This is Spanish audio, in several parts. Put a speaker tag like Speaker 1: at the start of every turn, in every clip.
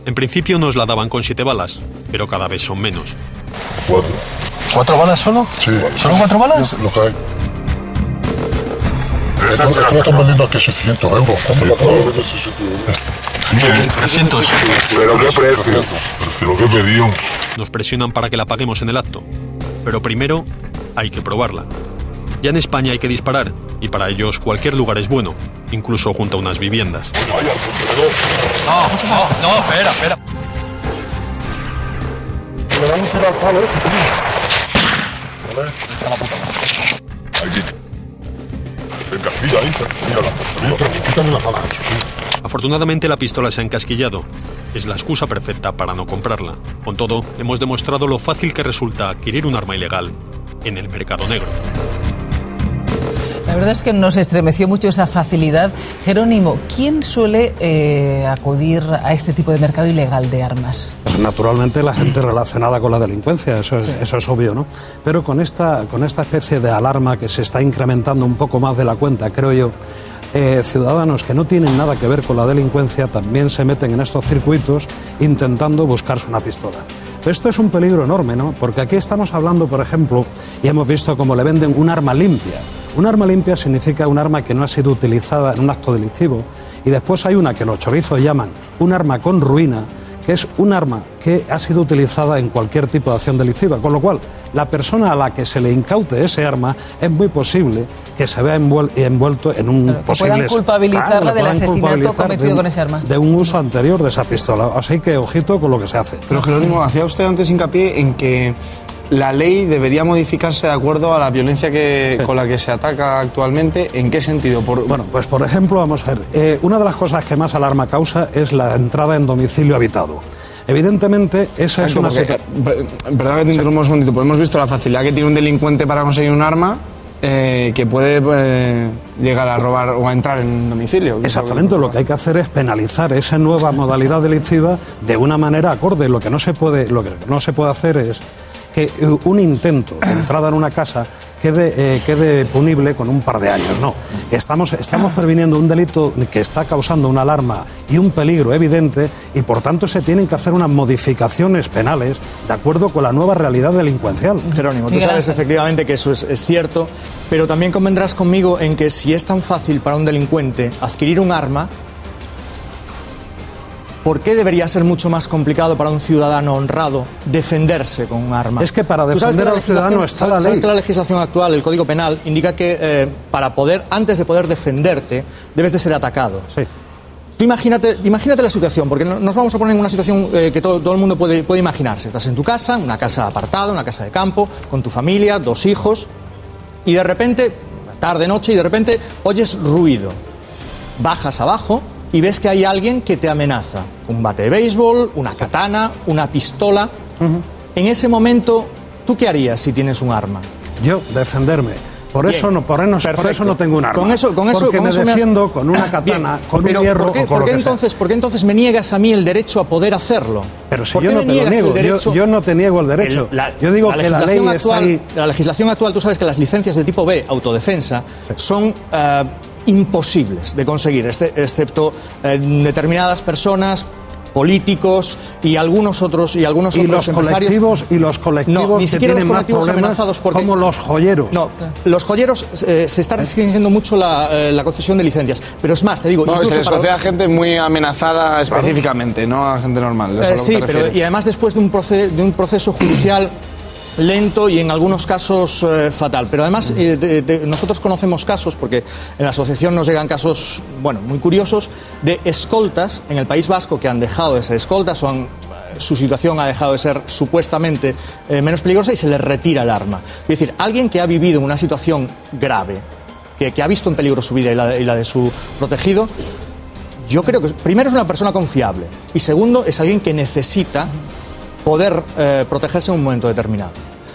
Speaker 1: En principio nos la daban con 7 balas, pero cada vez son menos.
Speaker 2: 4.
Speaker 3: ¿4 balas solo?
Speaker 2: Sí.
Speaker 3: ¿Solo 4 balas?
Speaker 2: Lo que hay. Esto lo están vendiendo aquí 600 euros. ¿Cómo lo están vendiendo 600 euros?
Speaker 3: 300.
Speaker 2: ¿Pero qué precio? ¿Pero qué pedido?
Speaker 1: Nos presionan para que la paguemos en el acto. Pero primero hay que probarla. Ya en España hay que disparar, y para ellos cualquier lugar es bueno, incluso junto a unas viviendas.
Speaker 3: No, espera.
Speaker 2: Le dan un tiro al palo, ¿vale?
Speaker 3: Está la puta madre.
Speaker 2: Aquí. Venga, mírala. Quítame la pala.
Speaker 1: Afortunadamente la pistola se ha encasquillado. Es la excusa perfecta para no comprarla. Con todo, hemos demostrado lo fácil que resulta adquirir un arma ilegal en el mercado negro.
Speaker 4: La verdad es que nos estremeció mucho esa facilidad. Jerónimo, ¿quién suele acudir a este tipo de mercado ilegal de armas?
Speaker 5: Pues naturalmente la gente relacionada con la delincuencia, eso es obvio, ¿no? Pero con esta especie de alarma que se está incrementando un poco más de la cuenta, creo yo, ciudadanos que no tienen nada que ver con la delincuencia también se meten en estos circuitos intentando buscarse una pistola. Pero esto es un peligro enorme, ¿no? Porque aquí estamos hablando, por ejemplo, y hemos visto cómo le venden un arma limpia. Un arma limpia significa un arma que no ha sido utilizada en un acto delictivo, y después hay una que los chorizos llaman un arma con ruina, que es un arma que ha sido utilizada en cualquier tipo de acción delictiva, con lo cual la persona a la que se le incaute ese arma es muy posible que se vea envuelto en un posible...
Speaker 4: Puedan culpabilizarla del asesinato cometido con ese arma.
Speaker 5: De un uso anterior de esa pistola. Así que ojito con lo que se hace.
Speaker 6: Pero Jerónimo, hacía usted antes hincapié en que la ley debería modificarse de acuerdo a la violencia con la que se ataca actualmente. ¿En qué sentido?
Speaker 5: Bueno, pues por ejemplo, vamos a ver, una de las cosas que más alarma causa es la entrada en domicilio habitado. Evidentemente, esa es una situación...
Speaker 6: Perdón que te interrumpa un segundito, pero hemos visto la facilidad que tiene un delincuente para conseguir un arma que puede llegar a robar o a entrar en un domicilio.
Speaker 5: Exactamente, lo que hay que hacer es penalizar esa nueva modalidad delictiva de una manera acorde. Lo que no se puede hacer es que un intento de entrada en una casa quede punible con un par de años. No, estamos previniendo un delito que está causando una alarma y un peligro evidente, y por tanto se tienen que hacer unas modificaciones penales de acuerdo con la nueva realidad delincuencial.
Speaker 7: Jerónimo, tú sabes efectivamente que eso es cierto, pero también convendrás conmigo en que si es tan fácil para un delincuente adquirir un arma, ¿por qué debería ser mucho más complicado para un ciudadano honrado defenderse con un arma?
Speaker 5: Es que para defender al ciudadano está la ley.
Speaker 7: Sabes que la legislación actual, el Código Penal, indica que antes de poder defenderte, debes de ser atacado.
Speaker 5: Sí.
Speaker 7: Tú imagínate la situación, porque nos vamos a poner en una situación que todo el mundo puede imaginarse. Estás en tu casa, una casa apartada, una casa de campo, con tu familia, 2 hijos, y de repente, tarde, noche, y de repente oyes ruido. Bajas abajo y ves que hay alguien que te amenaza. Un bate de béisbol, una katana, una pistola. En ese momento, ¿tú qué harías si tienes un arma?
Speaker 5: Yo, defenderme. Por eso no tengo un arma. Porque me defiendo con una katana, con un hierro o con lo que sea.
Speaker 7: ¿Por qué entonces me niegas a mí el derecho a poder hacerlo?
Speaker 5: Pero si yo no te lo niego, yo no te niego el derecho. Yo digo que la ley está ahí.
Speaker 7: La legislación actual, tú sabes que las licencias de tipo B, autodefensa, son imposibles de conseguir, excepto determinadas personas, políticos y algunos otros empresarios.
Speaker 5: Y los colectivos
Speaker 7: ni siquiera
Speaker 5: que tienen
Speaker 7: los colectivos
Speaker 5: más
Speaker 7: amenazados
Speaker 5: como los joyeros.
Speaker 7: No, los joyeros se está restringiendo mucho la concesión de licencias. Pero es más, te digo...
Speaker 6: No, se les concede a gente muy amenazada específicamente, no a gente normal.
Speaker 7: Sí, y además después de un proceso judicial lento y en algunos casos fatal. Pero además nosotros conocemos casos, porque en la asociación nos llegan casos, muy curiosos, de escoltas en el País Vasco que han dejado de ser escoltas o su situación ha dejado de ser supuestamente menos peligrosa y se les retira el arma. Es decir, alguien que ha vivido en una situación grave, que ha visto en peligro su vida y la de su protegido, yo creo que primero es una persona confiable y segundo es alguien que necesita poder protegerse en un momento determinado.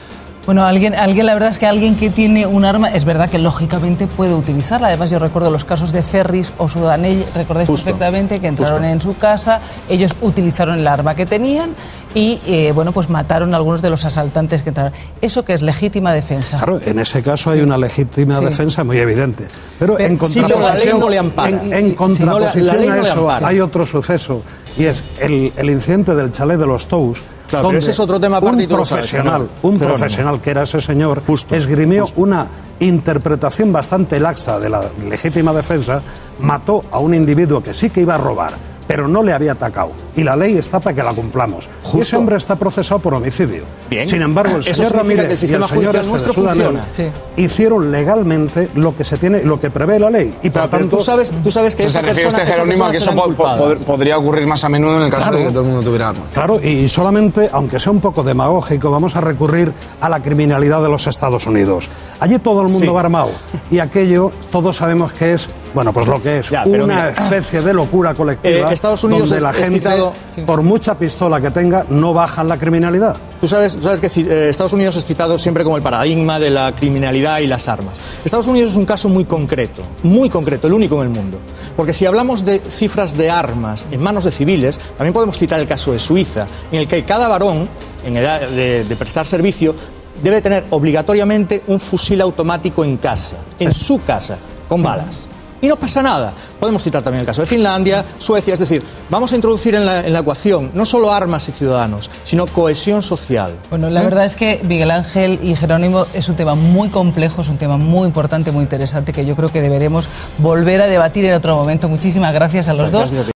Speaker 4: Bueno, alguien, la verdad es que alguien que tiene un arma, es verdad que lógicamente puede utilizarla. Además, yo recuerdo los casos de Ferris o Sudanell, recordáis perfectamente que entraron en su casa, ellos utilizaron el arma que tenían y, bueno, pues mataron a algunos de los asaltantes que entraron. ¿Eso qué es legítima defensa?
Speaker 5: Claro, en ese caso hay una legítima defensa muy evidente. Pero en contraposición,
Speaker 7: no le ampara.
Speaker 5: En contraposición
Speaker 7: la
Speaker 5: a eso
Speaker 7: ampara.
Speaker 5: hay otro suceso, y es el incidente del chalet de los Tous.
Speaker 7: Claro, pero ese es otro tema aparte y tú lo sabes,
Speaker 5: un profesional que era ese señor, esgrimió una interpretación bastante laxa de la legítima defensa, mató a un individuo que sí que iba a robar, pero no le había atacado. Y la ley está para que la cumplamos. Y ese hombre está procesado por homicidio.
Speaker 7: Bien.
Speaker 5: Sin embargo, el señor Ramírez y el señor de Sudanell hicieron legalmente lo que prevé la ley. Y por tanto,
Speaker 7: tú sabes que
Speaker 6: se refiere usted, Jerónimo, a que eso podría ocurrir más a menudo en el caso de que todo el mundo tuviera armas.
Speaker 5: Claro, y solamente, aunque sea un poco demagógico, vamos a recurrir a la criminalidad de los Estados Unidos. Allí todo el mundo va armado. Y aquello, todos sabemos que es, bueno, pues lo que es, una especie de locura colectiva.
Speaker 7: Estados Unidos
Speaker 5: donde la gente, por mucha pistola que tenga, no bajan la criminalidad.
Speaker 7: Tú sabes que Estados Unidos es citado siempre como el paradigma de la criminalidad y las armas. Estados Unidos es un caso muy concreto, el único en el mundo. Porque si hablamos de cifras de armas en manos de civiles, también podemos citar el caso de Suiza, en el que cada varón, en edad de prestar servicio, debe tener obligatoriamente un fusil automático en casa, en su casa, con balas. Y no pasa nada. Podemos citar también el caso de Finlandia, Suecia, es decir, vamos a introducir en la ecuación no solo armas y ciudadanos, sino cohesión social.
Speaker 4: Bueno, la verdad es que Miguel Ángel y Jerónimo es un tema muy complejo, es un tema muy importante, muy interesante, que yo creo que deberemos volver a debatir en otro momento. Muchísimas gracias a los dos.